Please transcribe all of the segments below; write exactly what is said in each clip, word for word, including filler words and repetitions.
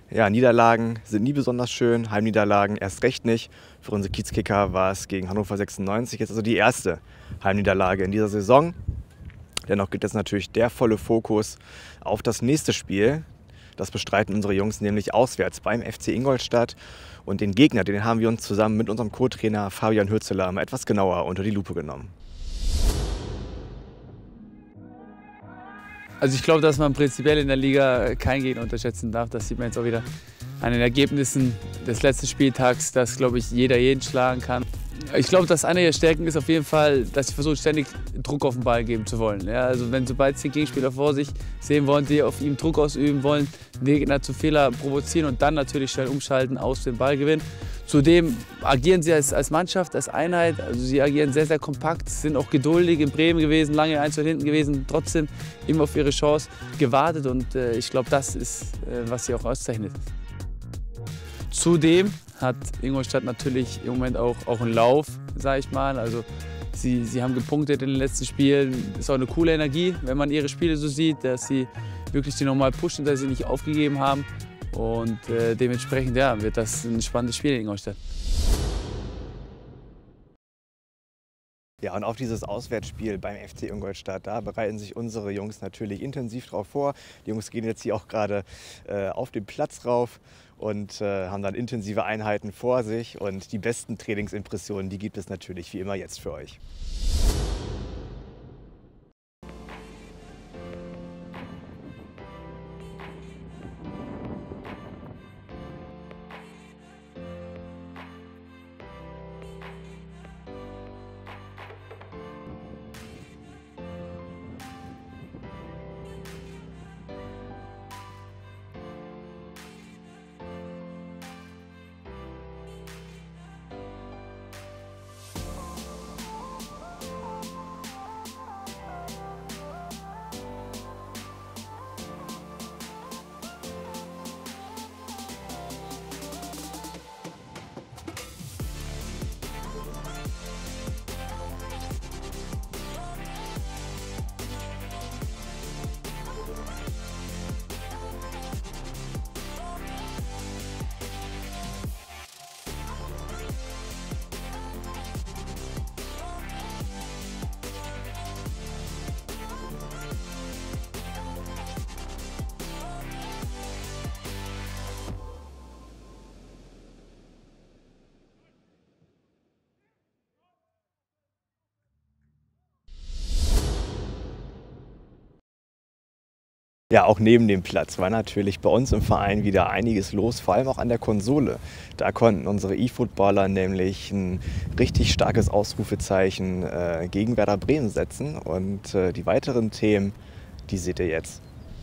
Ja, Niederlagen sind nie besonders schön, Heimniederlagen erst recht nicht. Für unsere Kiezkicker war es gegen Hannover sechsundneunzig jetzt also die erste Heimniederlage in dieser Saison. Dennoch gibt jetzt natürlich der volle Fokus auf das nächste Spiel. Das bestreiten unsere Jungs nämlich auswärts beim F C Ingolstadt. Und den Gegner, den haben wir uns zusammen mit unserem Co-Trainer Fabian Hürzeler mal etwas genauer unter die Lupe genommen. Also ich glaube, dass man prinzipiell in der Liga keinen Gegner unterschätzen darf. Das sieht man jetzt auch wieder an den Ergebnissen des letzten Spieltags, dass, glaube ich, jeder jeden schlagen kann. Ich glaube, dass eine ihrer Stärken ist auf jeden Fall, dass sie versuchen, ständig Druck auf den Ball geben zu wollen. Ja, also wenn sobald sie den Gegenspieler vor sich sehen wollen, die auf ihm Druck ausüben wollen, den Gegner zu Fehler provozieren und dann natürlich schnell umschalten, aus dem Ball gewinnen. Zudem agieren sie als, als Mannschaft, als Einheit. Also sie agieren sehr, sehr kompakt, sind auch geduldig in Bremen gewesen, lange eins hinten gewesen, trotzdem immer auf ihre Chance gewartet. Und äh, ich glaube, das ist, äh, was sie auch auszeichnet. Zudem hat Ingolstadt natürlich im Moment auch, auch einen Lauf, sage ich mal. Also sie, sie haben gepunktet in den letzten Spielen. Das ist auch eine coole Energie, wenn man ihre Spiele so sieht, dass sie wirklich die nochmal pushen, dass sie nicht aufgegeben haben. Und äh, dementsprechend ja, wird das ein spannendes Spiel in Ingolstadt. Ja, und auf dieses Auswärtsspiel beim F C Ingolstadt, da bereiten sich unsere Jungs natürlich intensiv drauf vor. Die Jungs gehen jetzt hier auch gerade äh, auf den Platz rauf und äh, haben dann intensive Einheiten vor sich. Und die besten Trainingsimpressionen, die gibt es natürlich wie immer jetzt für euch. Ja, auch neben dem Platz war natürlich bei uns im Verein wieder einiges los, vor allem auch an der Konsole. Da konnten unsere E-Footballer nämlich ein richtig starkes Ausrufezeichen äh, gegen Werder Bremen setzen. Und äh, die weiteren Themen, die seht ihr jetzt.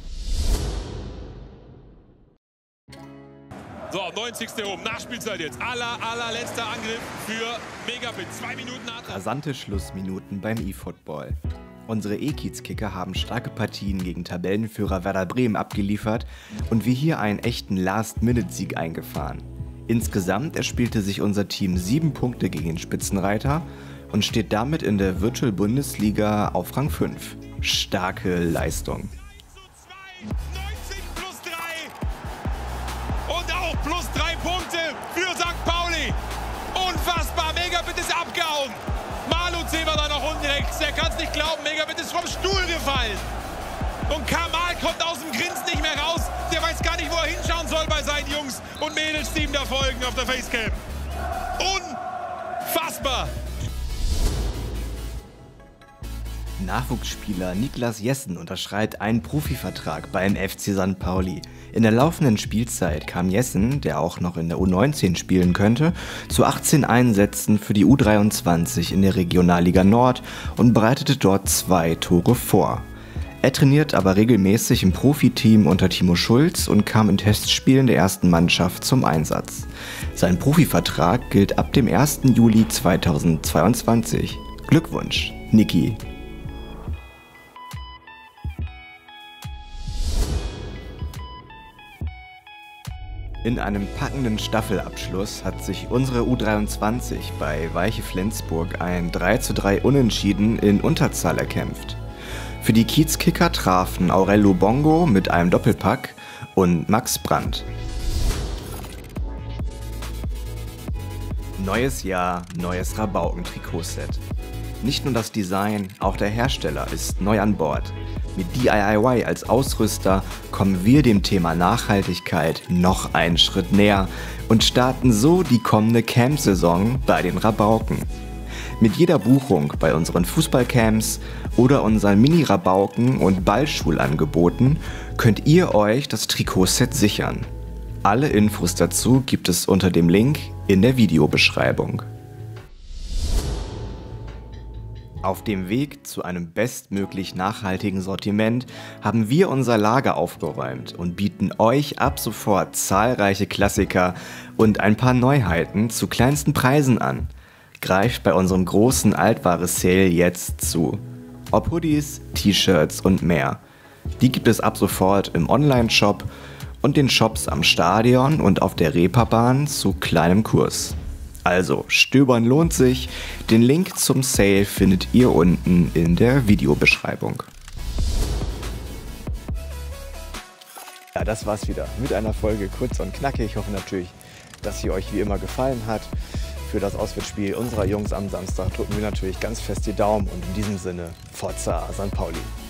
So, neunzigste oben, Nachspielzeit jetzt. Aller, allerletzter Angriff für Megabit. Zwei Minuten Nachtrag. Rasante Schlussminuten beim E-Football. Unsere E-Kiezkicker haben starke Partien gegen Tabellenführer Werder Bremen abgeliefert und wir hier einen echten Last-Minute-Sieg eingefahren. Insgesamt erspielte sich unser Team sieben Punkte gegen den Spitzenreiter und steht damit in der Virtual Bundesliga auf Rang fünf. Starke Leistung. neunzig plus drei und auch plus drei Punkte für Sankt Pauli. Unfassbar, Megabit ist abgehauen. Malu Zebra da noch unten rechts, der kann es nicht glauben, Megabit ist vom Stuhl gefallen. Und Kamal kommt aus dem Grinsen nicht mehr raus, der weiß gar nicht, wo er hinschauen soll bei seinen Jungs und Mädels, die ihm da folgen auf der Facecam. Unfassbar! Nachwuchsspieler Niklas Jessen unterschreibt einen Profivertrag beim F C Sankt Pauli. In der laufenden Spielzeit kam Jessen, der auch noch in der U neunzehn spielen könnte, zu achtzehn Einsätzen für die U dreiundzwanzig in der Regionalliga Nord und bereitete dort zwei Tore vor. Er trainiert aber regelmäßig im Profiteam unter Timo Schulz und kam in Testspielen der ersten Mannschaft zum Einsatz. Sein Profivertrag gilt ab dem ersten Juli zweitausendzweiundzwanzig. Glückwunsch, Niki! In einem packenden Staffelabschluss hat sich unsere U dreiundzwanzig bei Weiche Flensburg ein drei zu drei Unentschieden in Unterzahl erkämpft. Für die Kiezkicker trafen Aurelio Bongo mit einem Doppelpack und Max Brandt. Neues Jahr, neues Rabauken-Trikotset. Nicht nur das Design, auch der Hersteller ist neu an Bord. Mit D I Y als Ausrüster kommen wir dem Thema Nachhaltigkeit noch einen Schritt näher und starten so die kommende Camp-Saison bei den Rabauken. Mit jeder Buchung bei unseren Fußballcamps oder unseren Mini-Rabauken- und Ballschulangeboten könnt ihr euch das Trikotset sichern. Alle Infos dazu gibt es unter dem Link in der Videobeschreibung. Auf dem Weg zu einem bestmöglich nachhaltigen Sortiment haben wir unser Lager aufgeräumt und bieten euch ab sofort zahlreiche Klassiker und ein paar Neuheiten zu kleinsten Preisen an. Greift bei unserem großen Altware-Sale jetzt zu. Ob Hoodies, T-Shirts und mehr. Die gibt es ab sofort im Online-Shop und den Shops am Stadion und auf der Reeperbahn zu kleinem Kurs. Also, stöbern lohnt sich. Den Link zum Sale findet ihr unten in der Videobeschreibung. Ja, das war's wieder mit einer Folge kurz und knackig. Ich hoffe natürlich, dass sie euch wie immer gefallen hat. Für das Auswärtsspiel unserer Jungs am Samstag drücken wir natürlich ganz fest die Daumen und in diesem Sinne Forza Sankt Pauli.